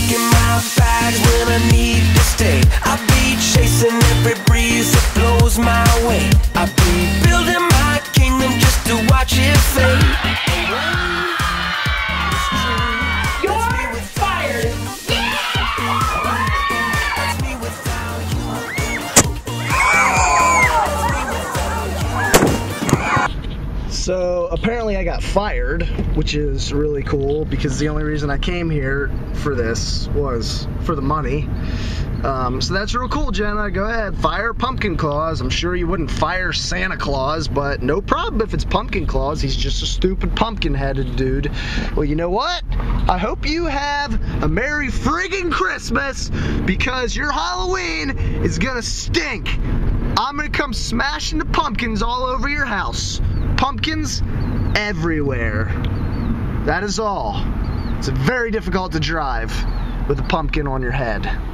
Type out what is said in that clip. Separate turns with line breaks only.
packing my bags when I need to stay. I'll be chasing every breeze that blows my way. I'll be building my kingdom just to watch it fade.
You're fired!
So apparently I got fired, which is really cool because the only reason I came here for this was for the money. So that's real cool, Jenna. Go ahead, fire Pumpkin Claus. I'm sure you wouldn't fire Santa Claus, but no problem if it's Pumpkin Claus. He's just a stupid pumpkin-headed dude. Well, you know what? I hope you have a Merry friggin' Christmas because your Halloween is gonna stink. I'm gonna come smashing the pumpkins all over your house. Pumpkins everywhere. That is all. It's very difficult to drive with a pumpkin on your head.